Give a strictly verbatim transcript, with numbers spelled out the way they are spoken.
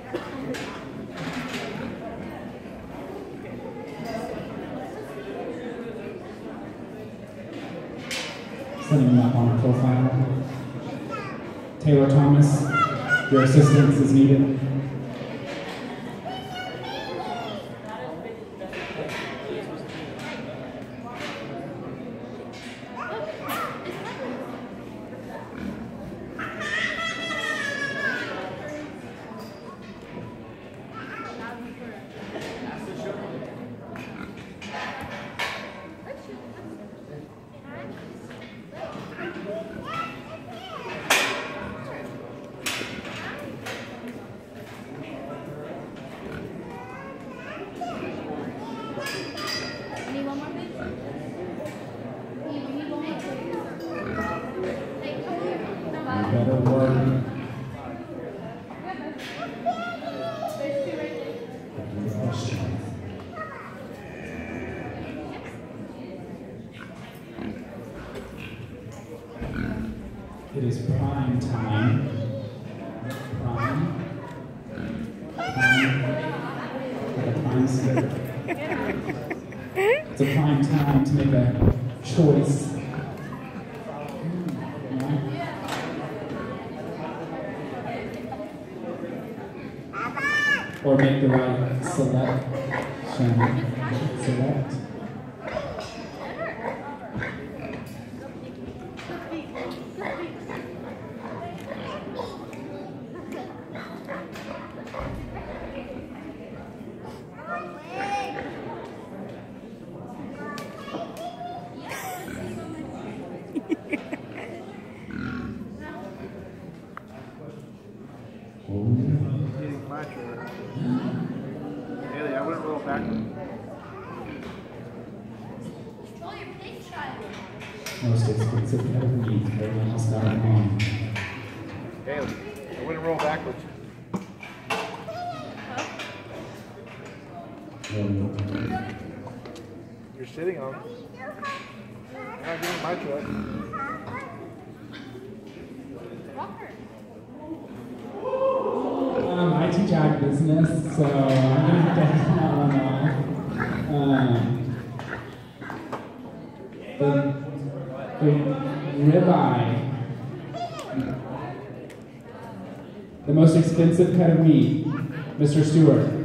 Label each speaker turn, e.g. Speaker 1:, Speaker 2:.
Speaker 1: Setting him up on a profile. Taylor Thomas, your assistance is needed. Better work. It is prime time. Prime. Prime. Like a prime skip. It's a prime time to make a choice. Or make the right selection. Select.
Speaker 2: Getting my turn. Haley, I wouldn't roll backwards.
Speaker 1: Most expensive pet of meat. Everyone else got it wrong.
Speaker 2: Haley, I wouldn't roll backwards. You're sitting on it. I'm not getting my truck.
Speaker 1: Um, I teach ag business, so I'm going to have to head on off. Um, the, the ribeye. The most expensive cut of meat, Mister Stewart.